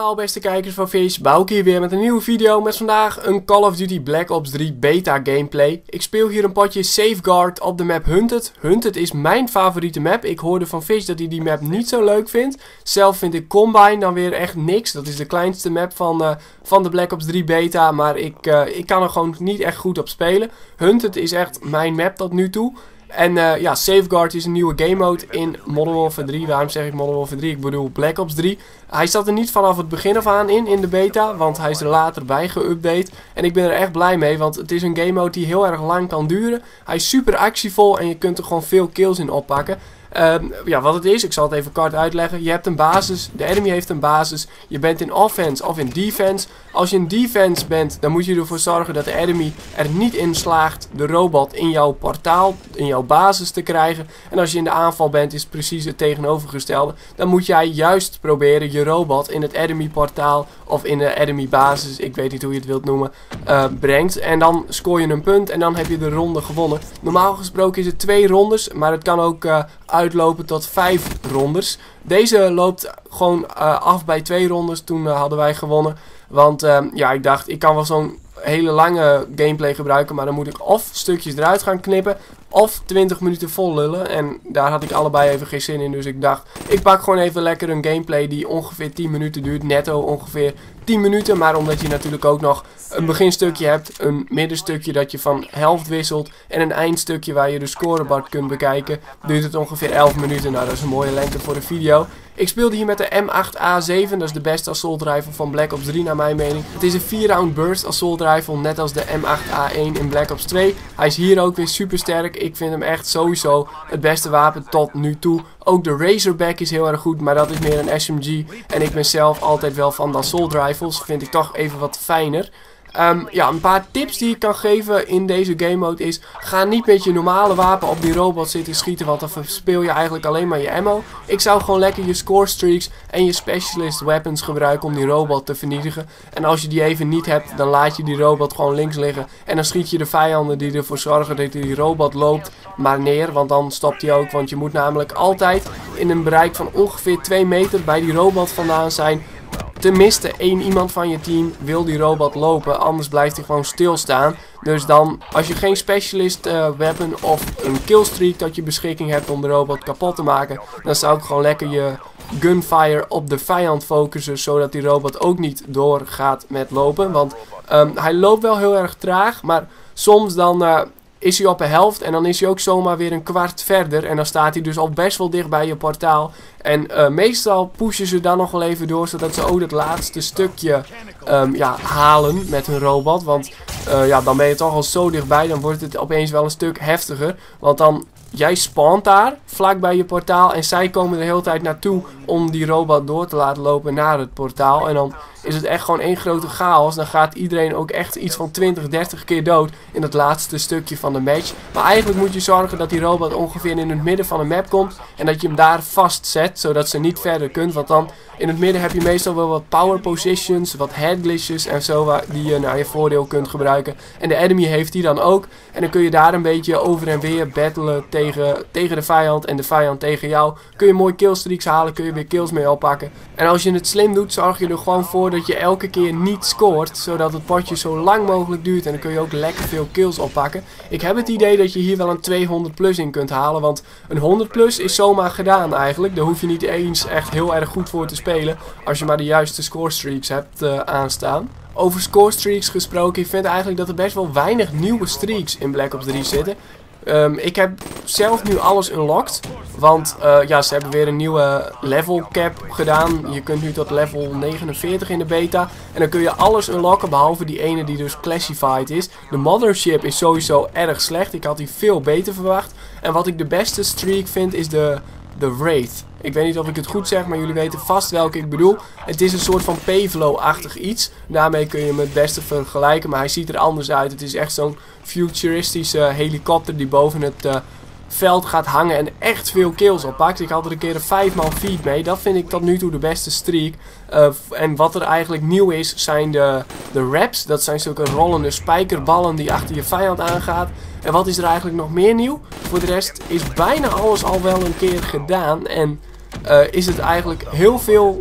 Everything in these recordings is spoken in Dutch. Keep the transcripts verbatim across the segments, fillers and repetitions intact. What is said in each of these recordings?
allemaal beste kijkers van Fish, Bouke hier weer met een nieuwe video met vandaag een Call of Duty Black Ops drie beta gameplay. Ik speel hier een potje Safeguard op de map Hunted. Hunted is mijn favoriete map. Ik hoorde van Fish dat hij die map niet zo leuk vindt. Zelf vind ik Combine dan weer echt niks. Dat is de kleinste map van, uh, van de Black Ops drie beta, maar ik, uh, ik kan er gewoon niet echt goed op spelen. Hunted is echt mijn map tot nu toe. En uh, ja, Safeguard is een nieuwe game mode in Modern Warfare drie. Waarom zeg ik Modern Warfare drie? Ik bedoel Black Ops drie. Hij zat er niet vanaf het begin af aan in, in de beta. Want hij is er later bij geüpdate. En ik ben er echt blij mee, want het is een game mode die heel erg lang kan duren. Hij is super actievol en je kunt er gewoon veel kills in oppakken. Uh, ja, wat het is, ik zal het even kort uitleggen. Je hebt een basis, de enemy heeft een basis. Je bent in offense of in defense. Als je in defense bent, dan moet je ervoor zorgen dat de enemy er niet in slaagt de robot in jouw portaal, in jouw basis te krijgen. En als je in de aanval bent, is het precies het tegenovergestelde. Dan moet jij juist proberen je robot in het enemy portaal of in de enemy basis, ik weet niet hoe je het wilt noemen, uh, brengt. En dan scoor je een punt en dan heb je de ronde gewonnen. Normaal gesproken is het twee rondes, maar het kan ook uh, uitlopen tot vijf rondes. Deze loopt gewoon uh, af bij twee rondes. Toen uh, hadden wij gewonnen. Want uh, ja, ik dacht, ik kan wel zo'n hele lange gameplay gebruiken. Maar dan moet ik of stukjes eruit gaan knippen. Of twintig minuten vol lullen. En daar had ik allebei even geen zin in. Dus ik dacht, ik pak gewoon even lekker een gameplay die ongeveer tien minuten duurt. Netto ongeveer tien minuten. Maar omdat je natuurlijk ook nog een beginstukje hebt. Een middenstukje dat je van helft wisselt. En een eindstukje waar je de scorebord kunt bekijken. Duurt het ongeveer elf minuten. Nou, dat is een mooie lengte voor de video. Ik speelde hier met de M acht A zeven, dat is de beste assault rifle van Black Ops drie naar mijn mening. Het is een vier round burst assault rifle, net als de M acht A één in Black Ops twee. Hij is hier ook weer super sterk. Ik vind hem echt sowieso het beste wapen tot nu toe. Ook de Razorback is heel erg goed, maar dat is meer een S M G. En ik ben zelf altijd wel van de assault rifles, vind ik toch even wat fijner. Um, ja, een paar tips die ik kan geven in deze game mode is: ga niet met je normale wapen op die robot zitten schieten, want dan verspeel je eigenlijk alleen maar je ammo. Ik zou gewoon lekker je score streaks en je specialist weapons gebruiken om die robot te vernietigen. En als je die even niet hebt, dan laat je die robot gewoon links liggen. En dan schiet je de vijanden die ervoor zorgen dat die robot loopt maar neer, want dan stopt hij ook. Want je moet namelijk altijd in een bereik van ongeveer twee meter bij die robot vandaan zijn. Tenminste, één iemand van je team wil die robot lopen, anders blijft hij gewoon stilstaan. Dus dan, als je geen specialist uh, weapon of een killstreak tot je beschikking hebt om de robot kapot te maken, dan zou ik gewoon lekker je gunfire op de vijand focussen, zodat die robot ook niet doorgaat met lopen. Want um, hij loopt wel heel erg traag, maar soms dan Uh, is hij op een helft en dan is hij ook zomaar weer een kwart verder. En dan staat hij dus al best wel dicht bij je portaal. En uh, meestal pushen ze dan nog wel even door, zodat ze ook het laatste stukje um, ja, halen met hun robot. Want uh, ja, dan ben je toch al zo dichtbij, dan wordt het opeens wel een stuk heftiger. Want dan, jij spawnt daar, vlak bij je portaal. En zij komen er de hele tijd naartoe om die robot door te laten lopen naar het portaal. En dan is het echt gewoon één grote chaos. Dan gaat iedereen ook echt iets van twintig, dertig keer dood in het laatste stukje van de match. Maar eigenlijk moet je zorgen dat die robot ongeveer in het midden van de map komt. En dat je hem daar vastzet, zodat ze niet verder kunt. Want dan in het midden heb je meestal wel wat power positions, wat head glitches en zo, waar, die je naar je voordeel kunt gebruiken. En de enemy heeft die dan ook. En dan kun je daar een beetje over en weer battelen tegen, tegen de vijand en de vijand tegen jou. Kun je mooi killstreaks halen, kun je weer kills mee oppakken. En als je het slim doet, zorg je er gewoon voor dat je elke keer niet scoort, zodat het potje zo lang mogelijk duurt. En dan kun je ook lekker veel kills oppakken. Ik heb het idee dat je hier wel een tweehonderd plus in kunt halen, want een honderd plus is zomaar gedaan eigenlijk. Daar hoef je niet eens echt heel erg goed voor te spelen, als je maar de juiste scorestreaks hebt uh, aanstaan. Over scorestreaks gesproken, ik vind eigenlijk dat er best wel weinig nieuwe streaks in Black Ops drie zitten. Um, ik heb zelf nu alles unlocked, want uh, ja, ze hebben weer een nieuwe level cap gedaan. Je kunt nu tot level negenenveertig in de beta en dan kun je alles unlocken behalve die ene die dus classified is. De mothership is sowieso erg slecht, ik had die veel beter verwacht. En wat ik de beste streak vind is de, de Wraith. Ik weet niet of ik het goed zeg, maar jullie weten vast welke ik bedoel. Het is een soort van Pavlo-achtig iets. Daarmee kun je hem het beste vergelijken, maar hij ziet er anders uit. Het is echt zo'n futuristische helikopter die boven het uh, veld gaat hangen en echt veel kills oppakt. Ik had er een keer een vijf man feed mee. Dat vind ik tot nu toe de beste streak. Uh, en wat er eigenlijk nieuw is, zijn de, de wraps. Dat zijn zulke rollende spijkerballen die achter je vijand aangaat. En wat is er eigenlijk nog meer nieuw? Voor de rest is bijna alles al wel een keer gedaan. En uh, is het eigenlijk heel veel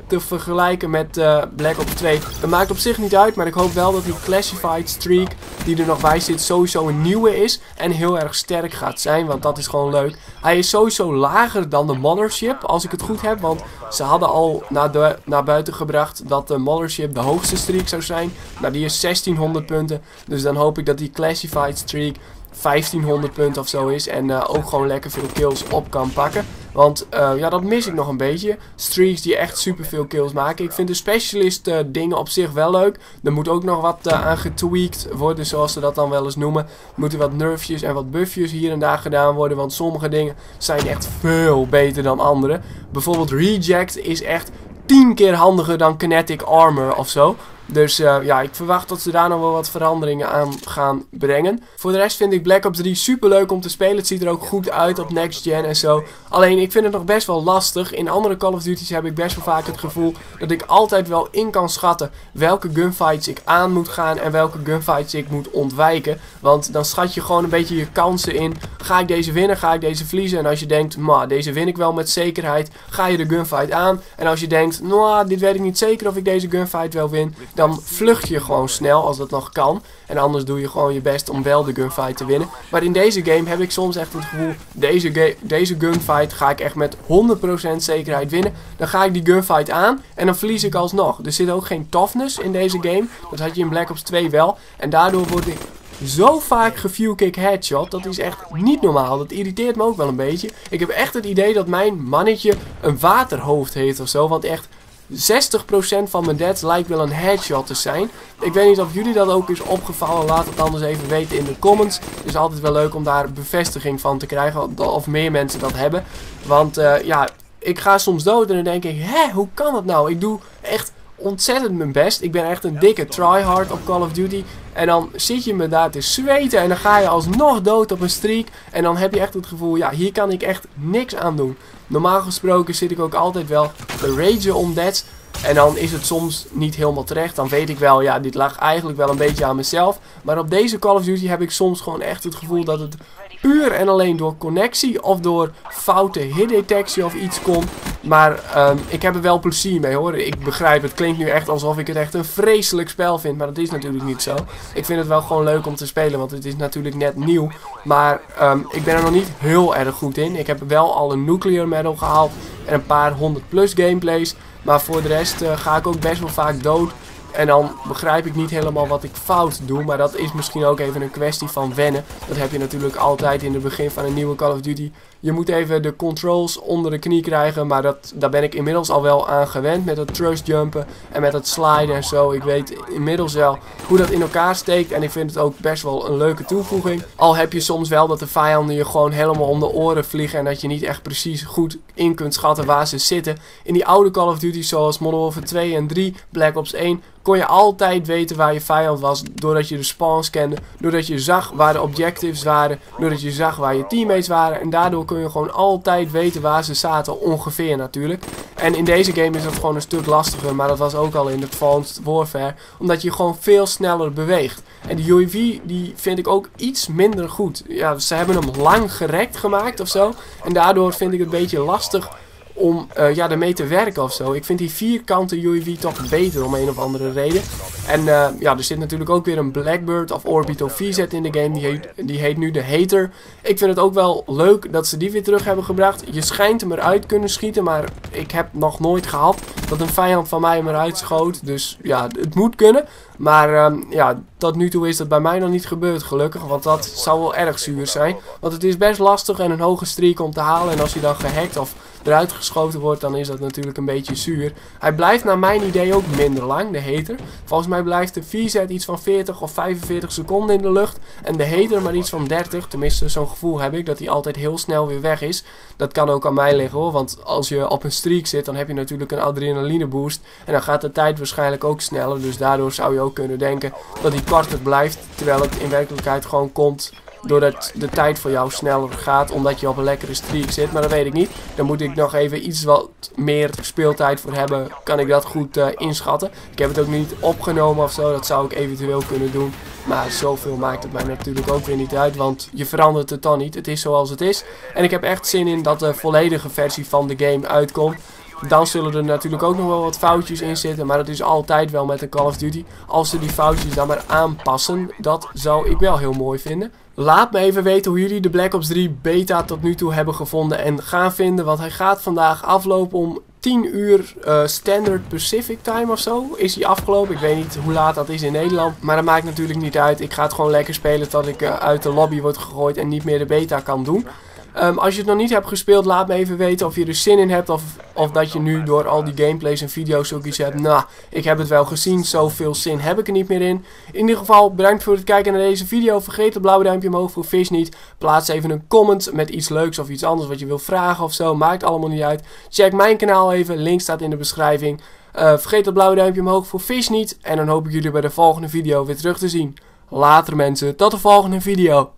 te vergelijken met uh, Black Ops twee. Dat maakt op zich niet uit, maar ik hoop wel dat die Classified Streak die er nog bij zit sowieso een nieuwe is. En heel erg sterk gaat zijn, want dat is gewoon leuk. Hij is sowieso lager dan de Mothership, als ik het goed heb. Want ze hadden al naar, de, naar buiten gebracht dat de Mothership de hoogste streak zou zijn. Nou, die is zestienhonderd punten. Dus dan hoop ik dat die Classified Streak vijftienhonderd punten of zo is. En uh, ook gewoon lekker veel kills op kan pakken. Want uh, ja, dat mis ik nog een beetje. Streaks die echt super veel kills maken. Ik vind de specialist uh, dingen op zich wel leuk. Er moet ook nog wat uh, aan getweakt worden, zoals ze dat dan wel eens noemen. Er moeten wat nerfjes en wat buffjes hier en daar gedaan worden. Want sommige dingen zijn echt veel beter dan andere. Bijvoorbeeld Reject is echt tien keer handiger dan Kinetic Armor of zo. Dus uh, ja, ik verwacht dat ze daar nog wel wat veranderingen aan gaan brengen. Voor de rest vind ik Black Ops drie super leuk om te spelen. Het ziet er ook goed uit op next gen en zo. Alleen ik vind het nog best wel lastig. In andere Call of Duty's heb ik best wel vaak het gevoel dat ik altijd wel in kan schatten welke gunfights ik aan moet gaan en welke gunfights ik moet ontwijken. Want dan schat je gewoon een beetje je kansen in. Ga ik deze winnen, ga ik deze verliezen? En als je denkt, ma, deze win ik wel met zekerheid, ga je de gunfight aan. En als je denkt, nou, dit weet ik niet zeker of ik deze gunfight wel win, dan vlucht je gewoon snel als dat nog kan. En anders doe je gewoon je best om wel de gunfight te winnen. Maar in deze game heb ik soms echt het gevoel, deze, deze gunfight ga ik echt met honderd procent zekerheid winnen. Dan ga ik die gunfight aan en dan verlies ik alsnog. Er zit ook geen toughness in deze game. Dat had je in Black Ops twee wel. En daardoor word ik zo vaak geviewkick headshot. Dat is echt niet normaal. Dat irriteert me ook wel een beetje. Ik heb echt het idee dat mijn mannetje een waterhoofd heeft of zo. Want echt zestig procent van mijn deaths lijkt wel een headshot te zijn. Ik weet niet of jullie dat ook is opgevallen. Laat het anders even weten in de comments. Het is altijd wel leuk om daar bevestiging van te krijgen. Of meer mensen dat hebben. Want uh, ja, ik ga soms dood en dan denk ik, hè, hoe kan dat nou? Ik doe echt ontzettend mijn best. Ik ben echt een dikke tryhard op Call of Duty. En dan zit je me daar te zweten en dan ga je alsnog dood op een streak. En dan heb je echt het gevoel, ja, hier kan ik echt niks aan doen. Normaal gesproken zit ik ook altijd wel te ragen om deaths. En dan is het soms niet helemaal terecht. Dan weet ik wel, ja, dit lag eigenlijk wel een beetje aan mezelf. Maar op deze Call of Duty heb ik soms gewoon echt het gevoel dat het puur en alleen door connectie of door foute hitdetectie of iets komt. Maar um, ik heb er wel plezier mee, hoor. Ik begrijp, het klinkt nu echt alsof ik het echt een vreselijk spel vind. Maar dat is natuurlijk niet zo. Ik vind het wel gewoon leuk om te spelen, want het is natuurlijk net nieuw. Maar um, ik ben er nog niet heel erg goed in. Ik heb wel al een nuclear medal gehaald en een paar honderd plus gameplays. Maar voor de rest uh, ga ik ook best wel vaak dood. En dan begrijp ik niet helemaal wat ik fout doe. Maar dat is misschien ook even een kwestie van wennen. Dat heb je natuurlijk altijd in het begin van een nieuwe Call of Duty. Je moet even de controls onder de knie krijgen. Maar dat, daar ben ik inmiddels al wel aan gewend. Met het thrust jumpen en met het sliden en zo. Ik weet inmiddels wel hoe dat in elkaar steekt. En ik vind het ook best wel een leuke toevoeging. Al heb je soms wel dat de vijanden je gewoon helemaal om de oren vliegen. En dat je niet echt precies goed in kunt schatten waar ze zitten. In die oude Call of Duty zoals Modern Warfare twee en drie, Black Ops één, kon je altijd weten waar je vijand was. Doordat je de spawns kende. Doordat je zag waar de objectives waren. Doordat je zag waar je teammates waren. En daardoor kun je gewoon altijd weten waar ze zaten. Ongeveer natuurlijk. En in deze game is dat gewoon een stuk lastiger. Maar dat was ook al in Advanced Warfare. Omdat je gewoon veel sneller beweegt. En de U A V die vind ik ook iets minder goed. Ja, ze hebben hem lang gerekt gemaakt of zo. En daardoor vind ik het een beetje lastig om uh, ja, ermee te werken of zo. Ik vind die vierkante U A V toch beter om een of andere reden. En uh, ja, er zit natuurlijk ook weer een Blackbird of Orbital V Z in de game. Die heet, die heet nu de Hater. Ik vind het ook wel leuk dat ze die weer terug hebben gebracht. Je schijnt hem eruit kunnen schieten, maar ik heb nog nooit gehad dat een vijand van mij hem eruit schoot. Dus ja, het moet kunnen. Maar um, ja, tot nu toe is dat bij mij nog niet gebeurd gelukkig. Want dat zou wel erg zuur zijn. Want het is best lastig en een hoge streak om te halen. En als je dan gehackt of eruit geschoten wordt, dan is dat natuurlijk een beetje zuur. Hij blijft naar mijn idee ook minder lang, de Hater. Volgens mij blijft de V Z iets van veertig of vijfenveertig seconden in de lucht. En de Hater maar iets van dertig. Tenminste, zo'n gevoel heb ik dat hij altijd heel snel weer weg is. Dat kan ook aan mij liggen, hoor. Want als je op een streak zit, dan heb je natuurlijk een adrenaline boost. En dan gaat de tijd waarschijnlijk ook sneller. Dus daardoor zou je ook kunnen denken dat hij korter blijft. Terwijl het in werkelijkheid gewoon komt doordat de tijd voor jou sneller gaat, omdat je op een lekkere streak zit. Maar dat weet ik niet. Dan moet ik nog even iets wat meer speeltijd voor hebben. Kan ik dat goed uh, inschatten. Ik heb het ook niet opgenomen of zo. Dat zou ik eventueel kunnen doen. Maar zoveel maakt het mij natuurlijk ook weer niet uit. Want je verandert het dan niet. Het is zoals het is. En ik heb echt zin in dat de volledige versie van de game uitkomt. Dan zullen er natuurlijk ook nog wel wat foutjes in zitten. Maar dat is altijd wel met een Call of Duty. Als ze die foutjes dan maar aanpassen, dat zou ik wel heel mooi vinden. Laat me even weten hoe jullie de Black Ops drie beta tot nu toe hebben gevonden en gaan vinden. Want hij gaat vandaag aflopen om tien uur uh, Standard Pacific Time of zo. Is hij afgelopen? Ik weet niet hoe laat dat is in Nederland. Maar dat maakt natuurlijk niet uit. Ik ga het gewoon lekker spelen tot ik uh, uit de lobby word gegooid en niet meer de beta kan doen. Um, als je het nog niet hebt gespeeld, laat me even weten of je er zin in hebt. Of, of dat je nu door al die gameplays en video's ook iets hebt. Nou, ik heb het wel gezien. Zoveel zin heb ik er niet meer in. In ieder geval, bedankt voor het kijken naar deze video. Vergeet het blauwe duimpje omhoog voor Fish niet. Plaats even een comment met iets leuks of iets anders wat je wil vragen of zo. Maakt allemaal niet uit. Check mijn kanaal even. Link staat in de beschrijving. Uh, vergeet het blauwe duimpje omhoog voor Fish niet. En dan hoop ik jullie bij de volgende video weer terug te zien. Later mensen, tot de volgende video.